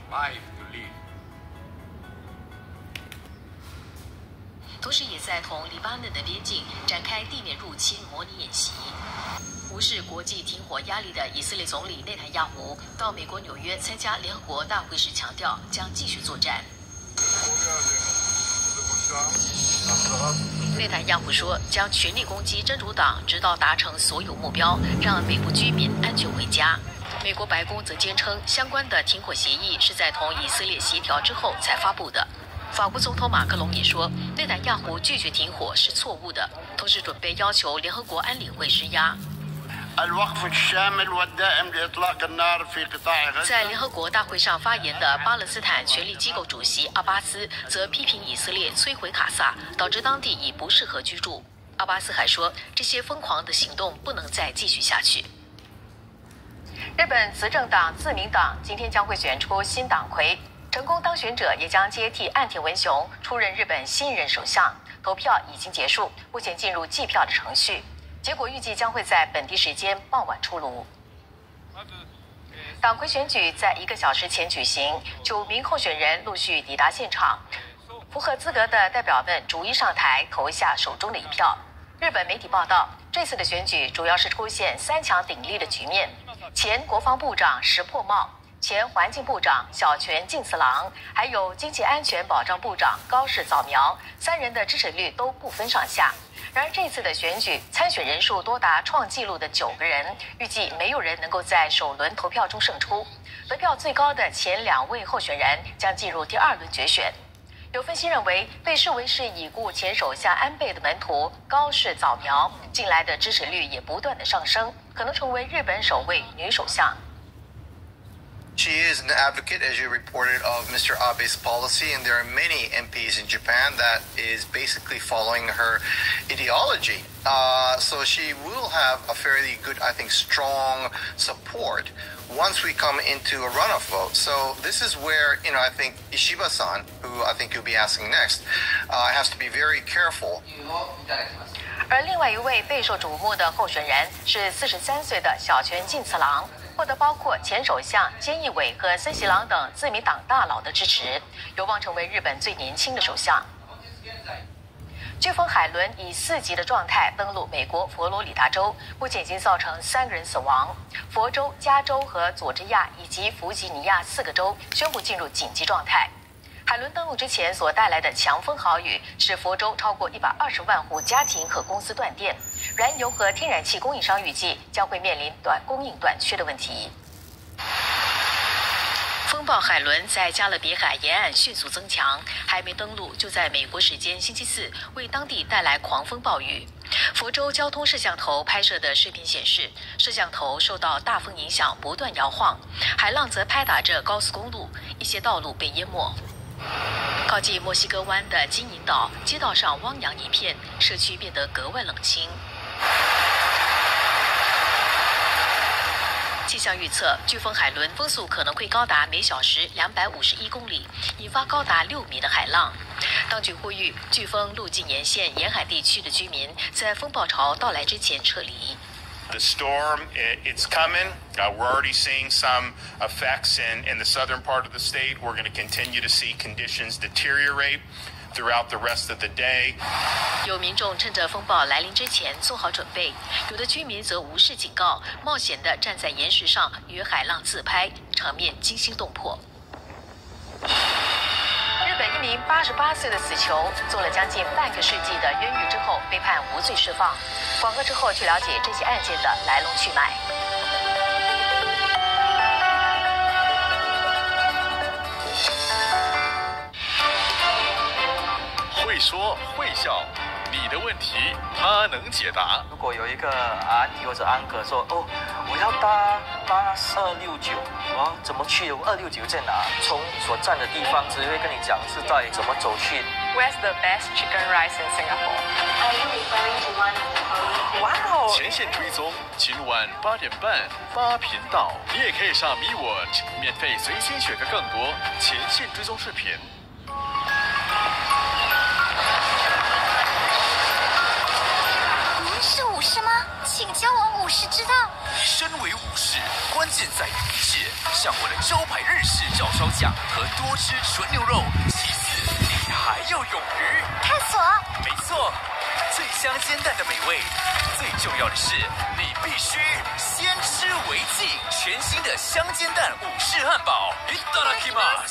life to live. 同时也在同黎巴嫩的边境展开地面入侵模拟演习。无视国际停火压力的以色列总理内塔尼亚胡到美国纽约参加联合国大会时强调，将继续作战。内塔尼亚胡说，将全力攻击真主党，直到达成所有目标，让美国居民安全回家。美国白宫则坚称，相关的停火协议是在同以色列协调之后才发布的。法国总统马克龙也说，内塔尼亚胡拒绝停火是错误的，同时准备要求联合国安理会施压。在联合国大会上发言的巴勒斯坦权力机构主席阿巴斯则批评以色列摧毁卡萨，导致当地已不适合居住。阿巴斯还说，这些疯狂的行动不能再继续下去。日本执政党自民党今天将会选出新党魁，成功当选者也将接替岸田文雄出任日本新任首相。投票已经结束，目前进入计票的程序。结果预计将会在本地时间傍晚出炉。党魁选举在1个小时前举行，9名候选人陆续抵达现场，符合资格的代表们逐一上台投下手中的一票。日本媒体报道，这次的选举主要是出现3强鼎立的局面，前国防部长石破茂、前环境部长小泉进次郎，还有经济安全保障部长高市早苗，3人的支持率都不分上下。然而这次的选举参选人数多达创纪录的9个人，预计没有人能够在首轮投票中胜出。得票最高的前2位候选人将进入第2轮决选。有分析认为，被视为是已故前首相安倍的门徒高市早苗，近来的支持率也不断的上升，可能成为日本首位女首相。 She is an advocate, as you reported, of Mr. Abe's policy, and there are many MPs in Japan that is basically following her ideology. So she will have a fairly good, I think, strong support once we come into a runoff vote. So this is where, I think Ishiba-san, who I think you'll be asking next, has to be very careful. 而另外一位备受瞩目的候选人是43岁的小泉进次郎，获得包括前首相菅义伟和森喜朗等自民党大佬的支持，有望成为日本最年轻的首相。飓风海伦以4级的状态登陆美国佛罗里达州，目前已经造成3个人死亡。佛州、加州和佐治亚以及弗吉尼亚4个州宣布进入紧急状态。海伦登陆之前所带来的强风豪雨，使佛州超过120万户家庭和公司断电，燃油和天然气供应商预计将会面临供应短缺的问题。风暴海伦在加勒比海沿岸迅速增强，还没登陆就在美国时间星期4为当地带来狂风暴雨。佛州交通摄像头拍摄的视频显示，摄像头受到大风影响不断摇晃，海浪则拍打着高速公路，一些道路被淹没。靠近墨西哥湾的金银岛街道上汪洋一片，社区变得格外冷清。气象预测，飓风海伦风速可能会高达每小时251公里，引发高达6米的海浪。当局呼吁飓风路径沿线沿海地区的居民在风暴潮到来之前撤离。 The storm, it's coming. We're already seeing some effects in the southern part of the state. We're going to continue to see conditions deteriorate throughout the rest of the day. 有民众趁着风暴来临之前做好准备，有的居民则无视警告，冒险地站在岩石上与海浪自拍，场面惊心动魄。日本一名88岁的死囚，做了将近半个世纪的冤狱之后，被判无罪释放。广告之后去了解这起案件的来龙去脉。 会说会笑，你的问题他能解答。 如果有一个阿姨或者安哥说，我要搭269，怎么去？269在哪？从所站的地方只会跟你讲是在怎么走去。 Where's the best chicken rice in Singapore? Are you referring to one of the following? Wow! 前线追踪，今晚8点半发频道，你也可以上 Me Watch 免费随心学个更多前线追踪视频。 您是武士吗？请教我武士之道。 身为武士，关键在于一切。像我的招牌日式照烧酱和多吃纯牛肉。其次，你还要勇于探索。 没错，最香煎蛋的美味。最重要的是，你必须先吃为敬。全新的香煎蛋武士汉堡，いただきます。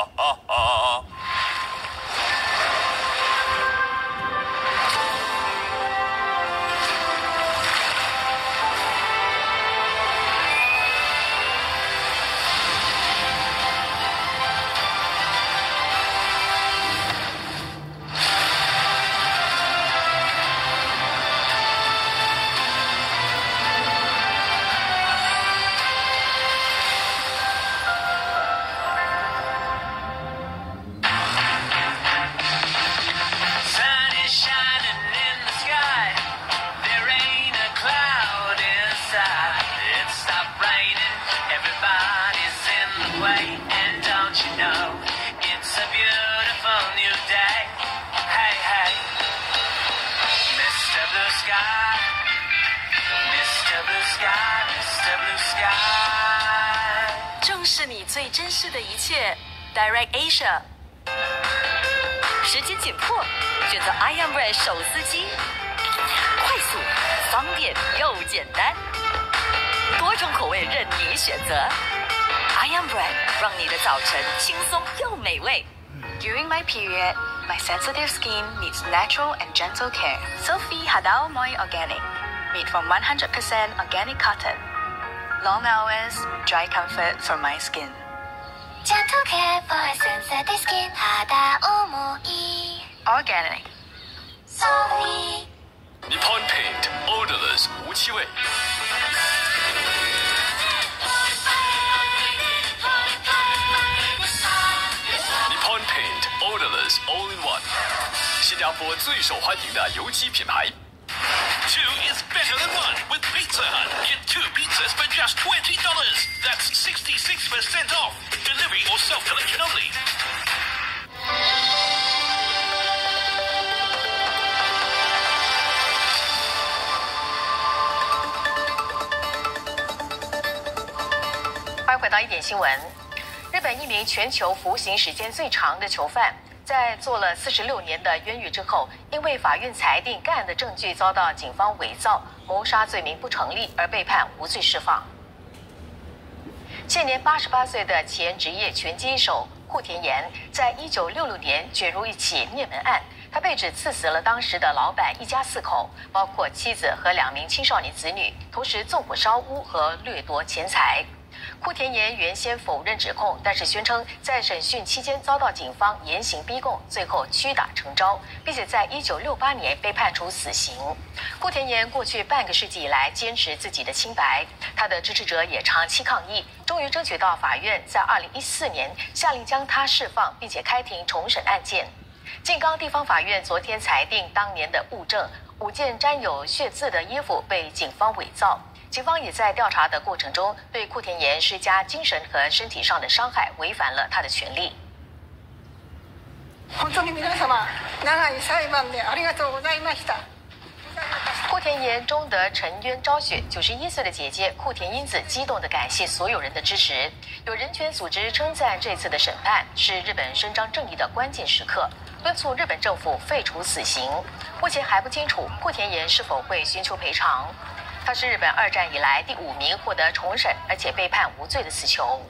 正是你最珍视的一切 ，Direct Asia。时间紧迫，选择 Iron Bread 手撕鸡，快速、方便又简单，多种口味任你选择。Iron Bread 让你的早晨轻松又美味。 During my period, my sensitive skin needs natural and gentle care. Selfie Hadao Moi Organic, made from 100% organic cotton. Long hours, dry comfort for my skin. Gentle care for sensitive skin. 하다 오모이. Organic. Selfie. Nippon Paint Odorless 无气味。Nippon Paint Odorless All in One， 新加坡最受欢迎的油漆品牌。 Two is better than one with Pizza Hut. Get 2 pizzas for just $20. That's 66% off. Delivery or self-collection only. 欢迎回到一点新闻。日本一名全球服刑时间最长的囚犯，在坐了46年的冤狱之后，因为法院裁定该案的证据遭到警方伪造，谋杀罪名不成立，而被判无罪释放。现年88岁的前职业拳击手户田岩，在1966年卷入一起灭门案，他被指刺死了当时的老板一家4口，包括妻子和2名青少年子女，同时纵火烧屋和掠夺钱财。户田岩原先否认指控，但是宣称在审讯期间遭到警方严刑逼供，最后屈打成招，并且在1968年被判处死刑。户田岩过去半个世纪以来坚持自己的清白，他的支持者也长期抗议，终于争取到法院在2014年下令将他释放，并且开庭重审案件。静冈地方法院昨天裁定，当年的物证5件沾有血渍的衣服被警方伪造。警方也在调查的过程中对户田岩施加精神和身体上的伤害，违反了他的权利。 本当に皆様、長い裁判でありがとうございました。 户田岩终得沉冤昭雪，91岁的姐姐户田英子激动地感谢所有人的支持。有人权组织称赞这次的审判是日本伸张正义的关键时刻，敦促日本政府废除死刑。目前还不清楚户田岩是否会寻求赔偿。他是日本2战以来第5名获得重审而且被判无罪的死囚。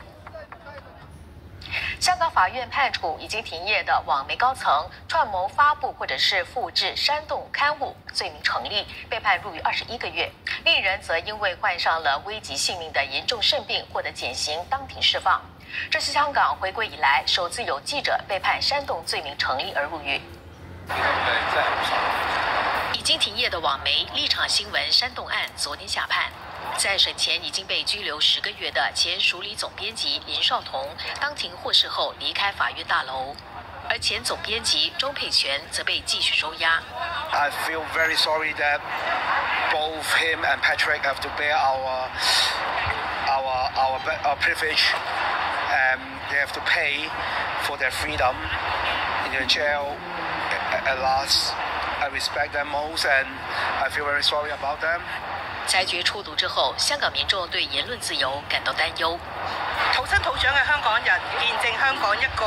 香港法院判处已经停业的网媒高层串谋发布或者是复制煽动刊物罪名成立，被判入狱21个月。另一人则因为患上了危及性命的严重肾病获得减刑，当庭释放。这是香港回归以来首次有记者被判煽动罪名成立而入狱。已经停业的网媒立场新闻煽动案昨天下判，在审前已经被拘留10个月的前署理总编辑林少彤，当庭获释后离开法院大楼，而前总编辑钟佩全则被继续收押。 I feel very sorry that both him and Patrick have to bear our privilege, and they have to pay for their freedom in the jail at last. I respect them most, and I feel very sorry about them. 裁决出炉之後，香港民眾對言論自由感到擔憂。 土生土長嘅香港人見證香港一個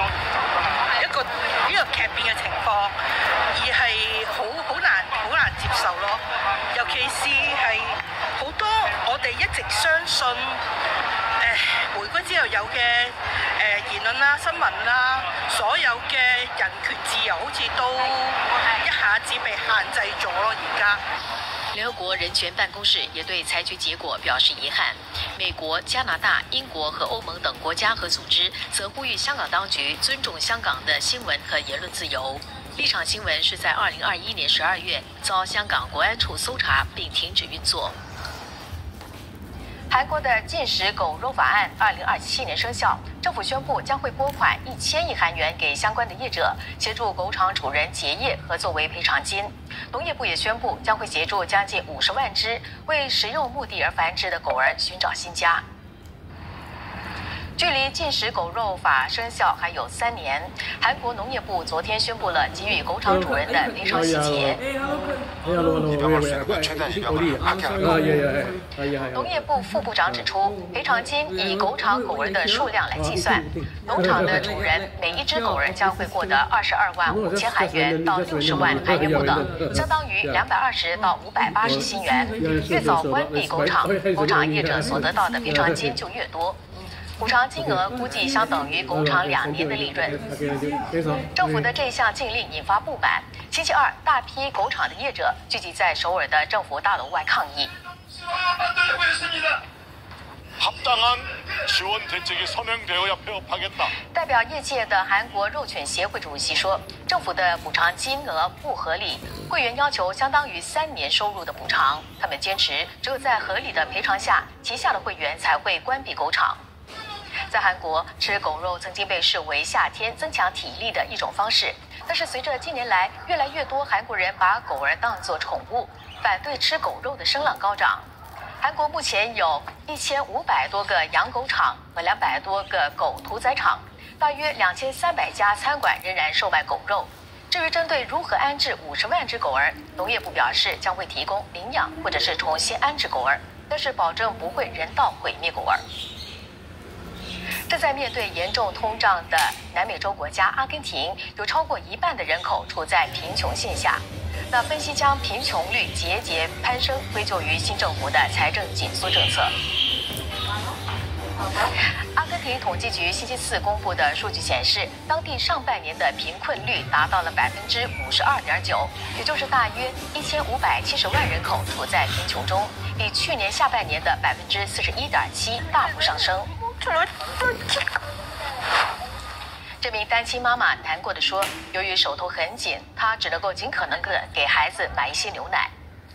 呢個劇變嘅情況，而係好難接受咯。尤其是係好多我哋一直相信回歸之後有嘅言論啦、新聞啦，所有嘅人權自由好似都一下子被限制咗咯，而家。 聯合國人權辦公室也對裁決結果表示遺憾。美國、加拿大、英國和歐盟等國家和組織則呼籲香港當局尊重香港的新聞和言論自由。立場新聞是在2021年12月遭香港國安處搜查並停止運作。韓國的禁食狗肉法案2027年生效，政府宣布將會撥款1000億韓元給相關的業者，協助狗場主人結業和作為賠償金。農業部也宣布將會協助將近50萬隻為食用目的而繁殖的狗兒尋找新家。距離禁食狗肉法生效還有3年，韓國農業部昨天宣布了給予狗場主人的賠償細節。農業部副部長指出，賠償金以狗場狗兒的數量來計算，農場的主人每一隻狗兒將會獲得22萬5千韓元到60萬韓元不等，相當於220到580新元。越早關閉狗場，狗場業者所得到的賠償金就越多。補償金額估計相等於狗場2年的利潤。政府的這項禁令引發不滿。星期二，大批狗場的業者聚集在首爾的政府大樓外抗議。代表業界的韓國肉犬協會主席說，政府的補償金額不合理，會員要求相當於3年收入的補償。他們堅持，只有在合理的賠償下，旗下的會員才會關閉狗場。在韓國，吃狗肉曾經被視為夏天增強體力的一種方式，但是隨着近年來越來越多韓國人把狗兒當作寵物，反對吃狗肉的聲浪高漲。韓國目前有1500多個養狗場和200多個狗屠宰場，大約2300家餐館仍然售賣狗肉。至於針對如何安置50萬隻狗兒，農業部表示將會提供領養或者是重新安置狗兒，但是保證不會人道毀滅狗兒。正在面對嚴重通脹的南美洲國家阿根廷，有超過1半的人口處在貧窮線下。那分析將貧窮率節節攀升歸咎於新政府的財政緊縮政策。阿根廷統計局星期4公布的數據顯示，當地上半年的貧困率達到了52.9%，也就是大約1570萬人口處在貧窮中，比去年下半年的41.7%大幅上升。這名單親媽媽難過地說，由於手頭很緊，她只能夠盡可能地給孩子買一些牛奶。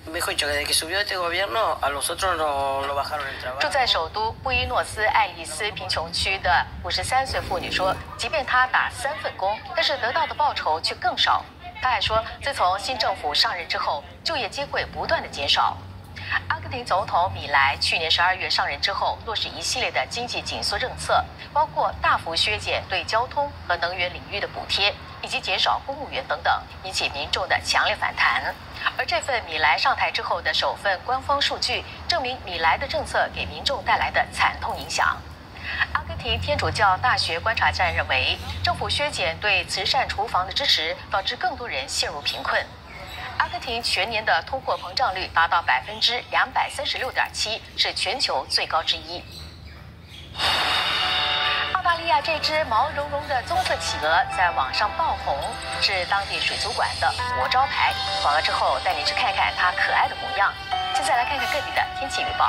住在首都布宜諾斯艾利斯貧窮區的53歲婦女說，即便她打3份工，但是得到的報酬卻更少。她還說，自從新政府上任之後，就業機會不斷地減少。阿根廷總統米萊去年12月上任之後，落實一系列的經濟緊縮政策，包括大幅削減對交通和能源領域的補貼，以及減少公務員等等，引起民眾的強烈反彈。而這份米萊上台之後的首份官方數據，證明米萊的政策給民眾帶來的慘痛影響。阿根廷天主教大學觀察站認為，政府削減對慈善廚房的支持，導致更多人陷入貧困。阿根廷全年的通貨膨脹率達到236.7%，是全球最高之一。澳大利亞這隻毛茸茸的棕色企鵝在網上爆紅，是當地水族館的活招牌。廣告之後帶你去看看它可愛的模樣。現在來看看各地的天氣預報。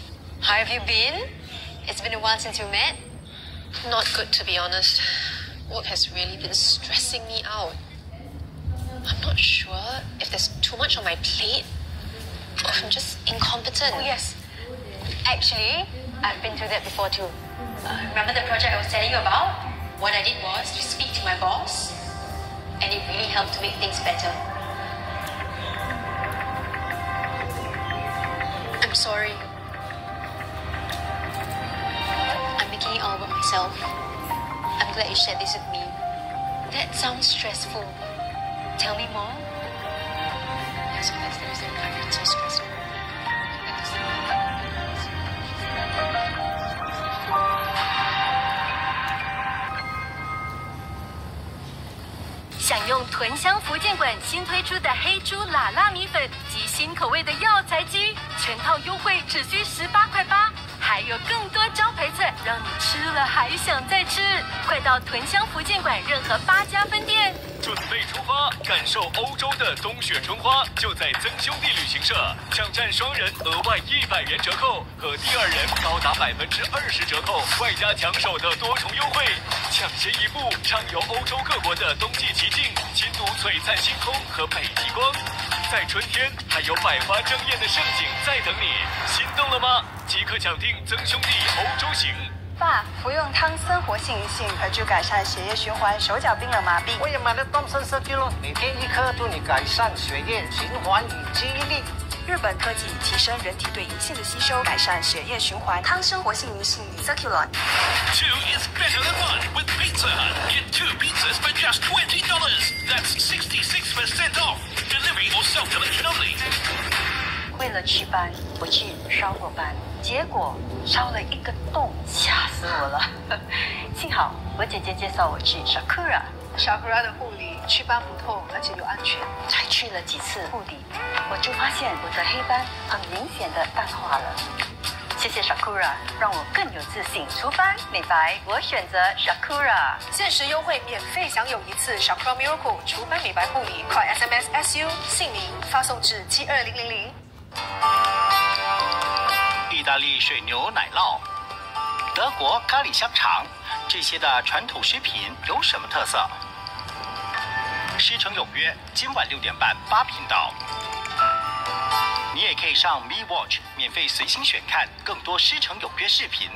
How have you been? It's been a while since we met. Not good, to be honest. Work has really been stressing me out. I'm not sure if there's too much on my plate or if I'm just incompetent. Oh, yes. Actually, I've been through that before too. Remember the project I was telling you about? What I did was to speak to my boss, and it really helped to make things better. I'm sorry. I'm making it all about myself. I'm glad you shared this with me. That sounds stressful. Tell me more. Yes, because there's no kind so stressful. 享用豚香福建馆新推出的黑猪辣辣米粉及新口味的药材鸡，全套优惠只需18块8，还有更多招牌菜，让你吃了还想再吃。快到豚香福建馆任何8家分店。 准备出发，感受欧洲的冬雪春花，就在曾兄弟旅行社，抢占双人额外100元折扣和第二人高达20%折扣，外加抢手的多重优惠，抢先一步畅游欧洲各国的冬季奇境，亲睹璀璨星空和北极光。在春天还有百花争艳的盛景在等你，心动了吗？即刻抢订曾兄弟欧洲行。 爸，服用汤森活性银杏可助改善血液循环，手脚冰冷麻痹。 我也买了汤森社区咯，每天1颗，助你改善血液循环与记忆力。 日本科技提升人体对银杏的吸收，改善血液循环。汤森活性银杏 Circulon。 Two is better than one with Pizza Hut. Get 2 pizzas for just $20. That's 66% off. Delivery or self-collection only. 为了去班，我去烧过班，结果烧了一个洞，吓死我了。幸好我姐姐介绍我去 Sakura 的护理，祛斑不痛，而且又安全。才去了几次护理，我就发现我的黑斑很明显的淡化了。谢谢 Sakura， 让我更有自信。除斑美白，我选择 Sakura。限时优惠，免费享有1次 Sakura Miracle 除斑美白护理，快 SMS SU 姓名发送至72000。 意大利水牛奶酪、德国咖喱香肠，这些的传统食品有什么特色？狮城有约，今晚6点半8频道。你也可以上 Me Watch 免费随心选看更多狮城有约视频。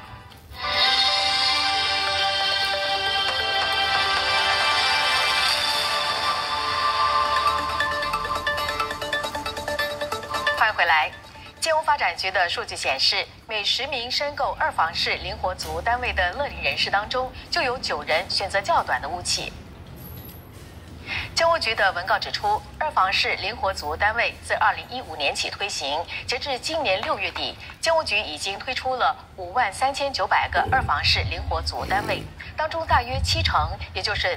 欢迎回来。建屋发展局的数据显示，每10名申购2房式灵活族单位的乐龄人士当中，就有9人选择较短的屋期。建屋局的文告指出，2房式灵活族单位自2015年起推行，截至今年6月底，建屋局已经推出了53900个2房式灵活族单位，当中大约70%，也就是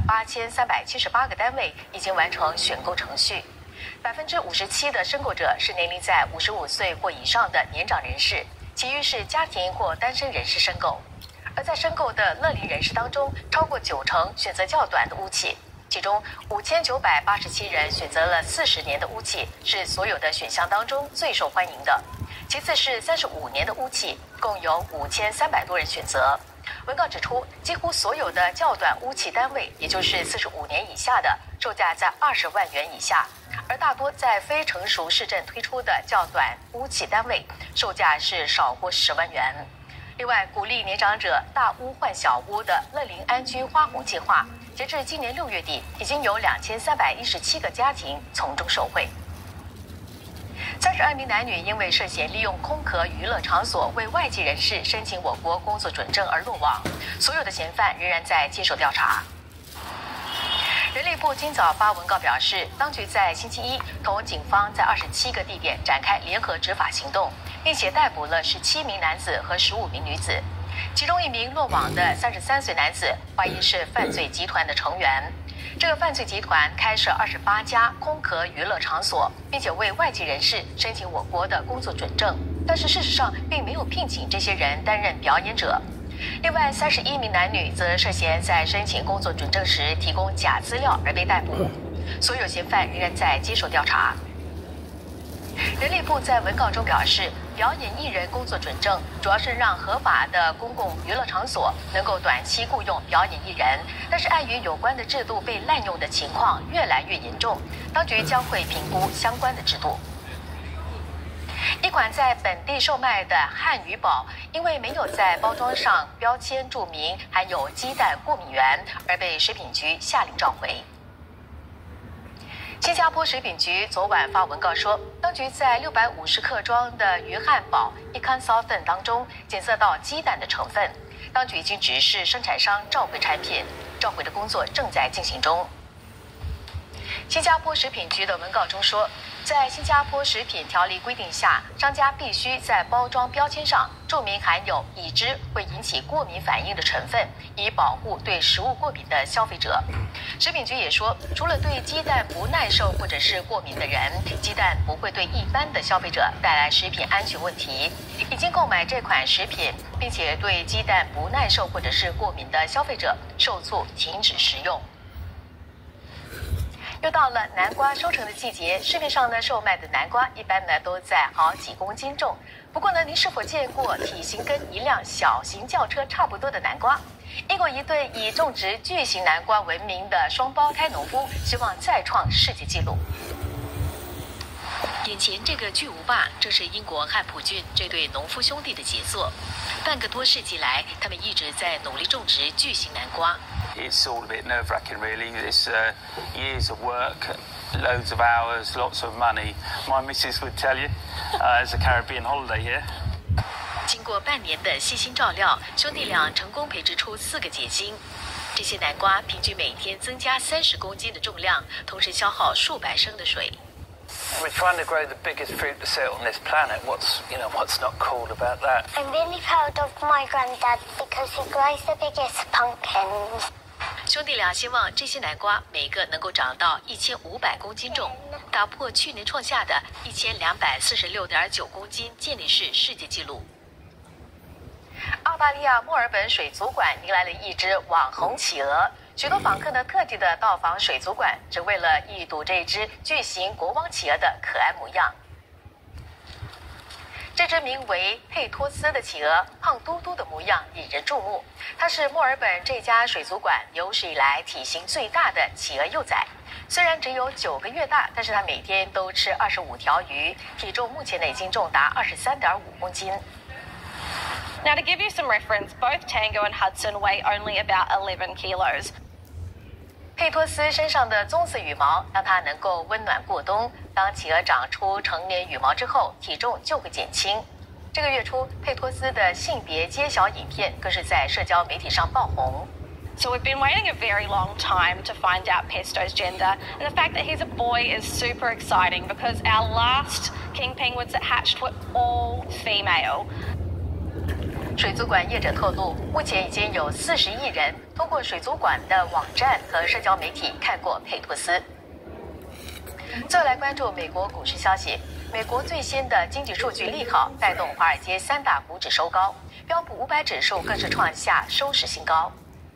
38378个单位已经完成选购程序。57%的申购者是年龄在55岁或以上的年长人士，其余是家庭或单身人士申购。而在申购的乐龄人士当中，超过90%选择较短的屋期，其中5987人选择了40年的屋期，是所有的选项当中最受欢迎的。其次是35年的屋期，共有5300多人选择。文告指出，几乎所有的较短屋期单位，也就是45年以下的，售价在20万元以下，而大多在非成熟市镇推出的较短屋期单位，售价是少过10万元。另外，鼓励年长者大屋换小屋的乐龄安居花红计划，截至今年6月底，已经有2317个家庭从中受惠。32名男女因为涉嫌利用空壳娱乐场所为外籍人士申请我国工作准证而落网，所有的嫌犯仍然在接受调查。人力部今早发文告表示，当局在星期一同警方在27个地点展开联合执法行动，并且逮捕了17名男子和15名女子，其中1名落网的33岁男子怀疑是犯罪集团的成员。这个犯罪集团开设28家空壳娱乐场所，并且为外籍人士申请我国的工作准证，但是事实上并没有聘请这些人担任表演者。另外31名男女则涉嫌在申请工作准证时提供假资料而被逮捕，所有嫌犯仍然在接受调查。 人力部在文告中表示，表演艺人工作准证主要是让合法的公共娱乐场所能够短期雇佣表演艺人，但是碍于有关的制度被滥用的情况越来越严重，当局将会评估相关的制度。一款在本地售卖的汉语堡，因为没有在包装上标签注明含有鸡蛋过敏源，而被食品局下令召回。新加坡食品局昨晚发文告说，当局在650克装的鱼汉堡一康烧粉当中检测到鸡蛋的成分，当局已经指示生产商召回产品，召回的工作正在进行中。新加坡食品局的文告中说，在新加坡食品条例规定下，商家必须在包装标签上注明含有已知会引起过敏反应的成分，以保护对食物过敏的消费者。食品局也说，除了对鸡蛋不耐受或者是过敏的人，鸡蛋不会对一般的消费者带来食品安全问题。已经购买这款食品并且对鸡蛋不耐受或者是过敏的消费者，受促停止食用。又到了南瓜收成的季节，市面上呢售卖的南瓜一般呢都在好几公斤重。不过呢，您是否见过体型跟一辆小型轿车差不多的南瓜？英国一对以种植巨型南瓜闻名的双胞胎农夫，希望再创世界纪录。眼前这个巨无霸，正是英国汉普郡这对农夫兄弟的杰作。半个多世纪来，他们一直在努力种植巨型南瓜。 It's all a bit nerve-wracking, really. It's years of work, loads of hours, lots of money. My missus would tell you, it's a Caribbean holiday here. 经过半年的细心照料，兄弟俩成功培植出4个结晶。这些南瓜平均每天增加30公斤的重量，同时消耗数百升的水。 We're trying to grow the biggest fruit to sit on this planet. What's not cool about that? I'm really proud of my granddad because he grows the biggest pumpkins. 兄弟俩希望这些南瓜每个能够长到1500公斤重，打破去年创下的1246.9公斤健力士世界纪录。澳大利亚墨尔本水族馆迎来了一只网红企鹅，许多访客呢特地的到访水族馆，只为了一睹这只巨型国王企鹅的可爱模样。这只名为佩托斯的企鹅，胖嘟嘟的模样引人注目。它是墨尔本这家水族馆有史以来体型最大的企鹅幼崽。虽然只有9个月大，但是它每天都吃25条鱼，体重目前呢已经重达23.5公斤。 Now, to give you some reference, both Tango and Hudson weigh only about 11 kilos. 佩托斯身上的棕色羽毛让它能够温暖过冬。当企鹅长出成年羽毛之后，体重就会减轻。这个月初，佩托斯的性别揭晓影片更是在社交媒体上爆红。 So we've been waiting a very long time to find out Pesto's gender, and the fact that he's a boy is super exciting because our last king penguins that hatched were all female. 水族馆业者透露，目前已经有40亿人通过水族馆的网站和社交媒体看过佩托斯。最后来关注美国股市消息。美国最新的经济数据利好，带动华尔街3大股指收高，标普500指数更是创下收市新高。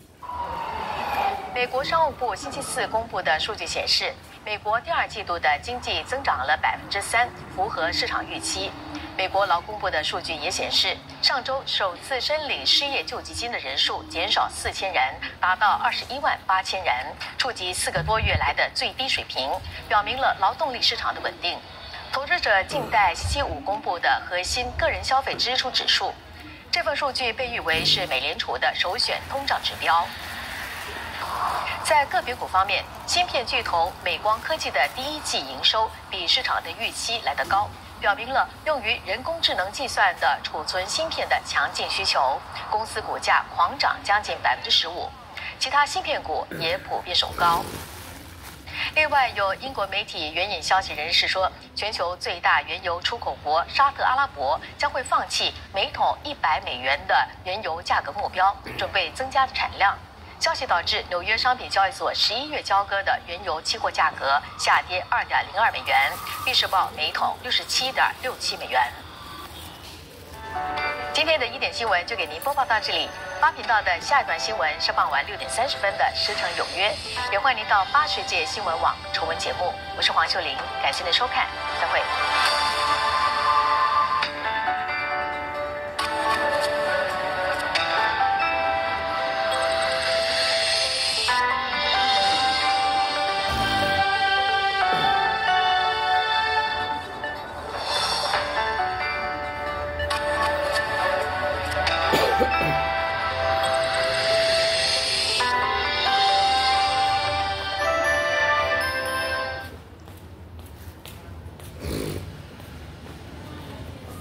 美国商务部星期4公布的数据显示，美国第2季度的经济增长了3%，符合市场预期。美国劳工部的数据也显示，上周首次申领失业救济金的人数减少4000人，达到218000人，触及4个多月来的最低水平，表明了劳动力市场的稳定。投资者静待星期5公布的核心个人消费支出指数，这份数据被誉为是美联储的首选通胀指标。在个别股方面，芯片巨头美光科技的第1季营收比市场的预期来得高，表明了用于人工智能计算的储存芯片的强劲需求，公司股价狂涨将近15%，其他芯片股也普遍走高。另外，有英国媒体援引消息人士说，全球最大原油出口国沙特阿拉伯将会放弃每桶$100的原油价格目标，准备增加产量。消息导致纽约商品交易所11月交割的原油期货价格下跌2.02美元，并时报每桶67.67美元。今天的1点新闻就给您播报到这里。8频道的下一段新闻是傍晚6点30分的《时程有约》，也欢迎您到8世界新闻网重温节目。我是黄秀玲，感谢您的收看，再会。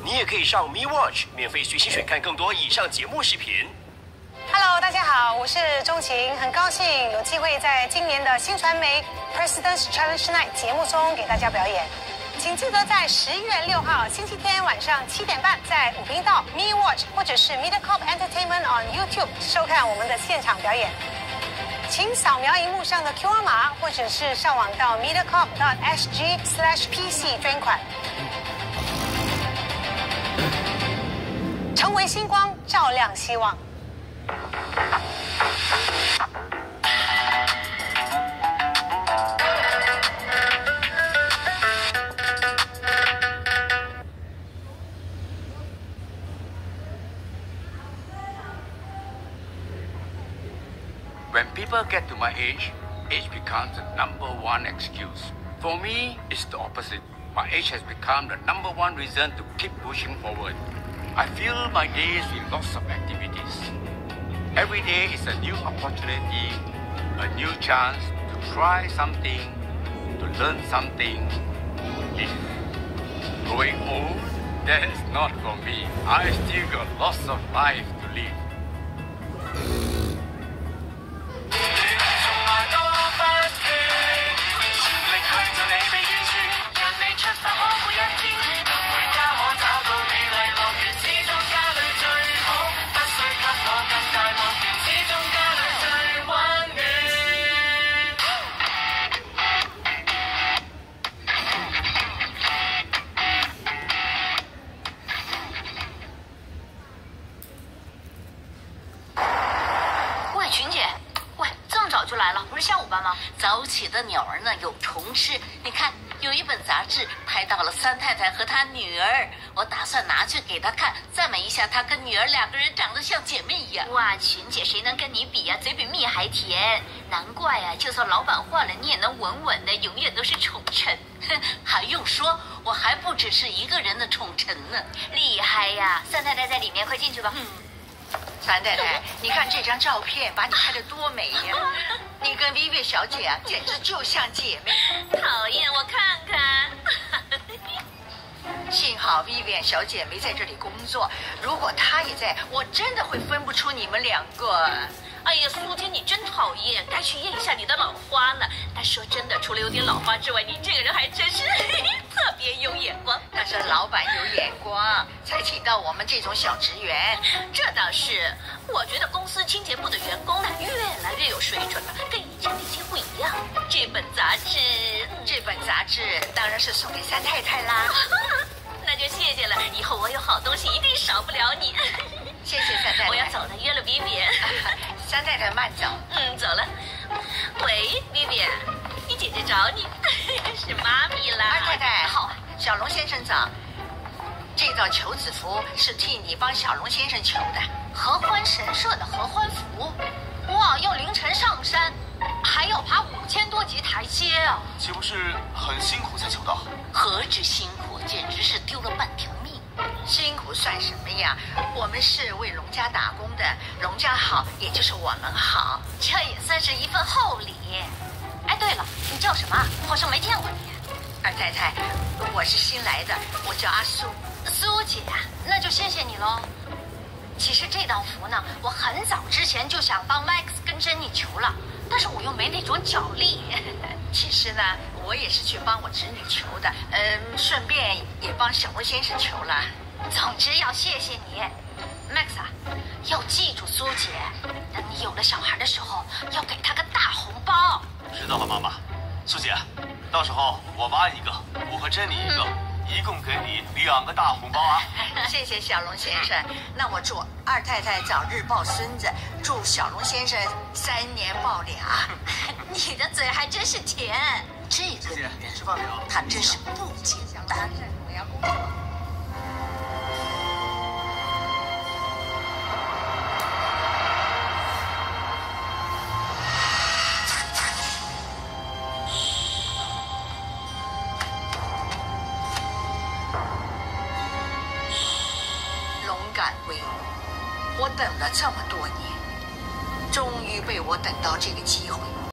你也可以上 Me Watch 免费学习选看更多以上节目视频。 Hello， 大家好，我是钟晴，很高兴有机会在今年的新传媒 President's Challenge Night 节目中给大家表演。请记得在11月6号星期天晚上7点半，在5频道 Me Watch 或者是 MediaCorp Entertainment on YouTube 收看我们的现场表演。请扫描荧幕上的 QR 码，或者是上网到 MediaCorp.sg/PC 捐款，成为星光，照亮希望。 When people get to my age becomes the number one excuse. For me, it's the opposite. My age has become the number one reason to keep pushing forward. I fill my days with lots of activities. Every day is a new opportunity, a new chance to try something, to learn something, to live. Growing old, that is not for me. I still got lots of life to live. 早起的鸟儿呢有虫吃，你看有一本杂志拍到了三太太和她女儿，我打算拿去给她看，赞美一下她跟女儿两个人长得像姐妹一样。 哇，群姐谁能跟你比呀？嘴比蜜还甜，难怪呀，就算老板换了，你也能稳稳的，永远都是宠臣。 哼，还用说，我还不只是一个人的宠臣呢。 厉害呀！三太太在里面，快进去吧。 三太太，你看这张照片，把你拍得多美呀！你跟 Vivi 小姐啊，简直就像姐妹。 讨厌，我看看。 幸好 Vivian 小姐没在这里工作，如果她也在，我真的会分不出你们两个。 哎呀，苏姐你真讨厌，该去验一下你的老花了。但说真的，除了有点老花之外，你这个人还真是特别有眼光。 那是老板有眼光，才请到我们这种小职员。 这倒是，我觉得公司清洁部的员工呢，越来越有水准了，跟以前那些不一样。这本杂志当然是送给三太太啦。 那就谢谢了，以后我有好东西一定少不了你。 谢谢三太太， 我要走了，约了 Vivian。 三太太慢走。 走了。喂 ，Vivian， 你姐姐找你，是妈咪啦。 二太太好，小龙先生早。这套求子服是替你帮小龙先生求的， 合欢神社的合欢服。哇，要凌晨上山，还要爬5000多级台阶啊！ 岂不是很辛苦才求到？ 何止辛苦，简直是丢了半条命。 辛苦算什么呀？我们是为龙家打工的，龙家好，也就是我们好， 这也算是一份厚礼。哎，对了，你叫什么？好像没见过你。 二太太，我是新来的，我叫阿苏。 苏姐，那就谢谢你喽。其实这道服呢，我很早之前就想帮 Max 跟珍妮求了，但是我又没那种脚力。 其实呢，我也是去帮我侄女求的，顺便也帮小龙先生求了。 总之要谢谢你 ，Max 啊，要记住苏姐，等你有了小孩的时候，要给她个大红包。 知道了，妈妈。苏姐，到时候我挖一个，我和珍妮一个。一共给你2个大红包啊！ 谢谢小龙先生。那我祝二太太早日抱孙子，祝小龙先生3年抱俩。 你的嘴还真是甜。 这个女人吃饭没有？她真是不简单。 我要工作。我等了这么多年，终于被我等到这个机会。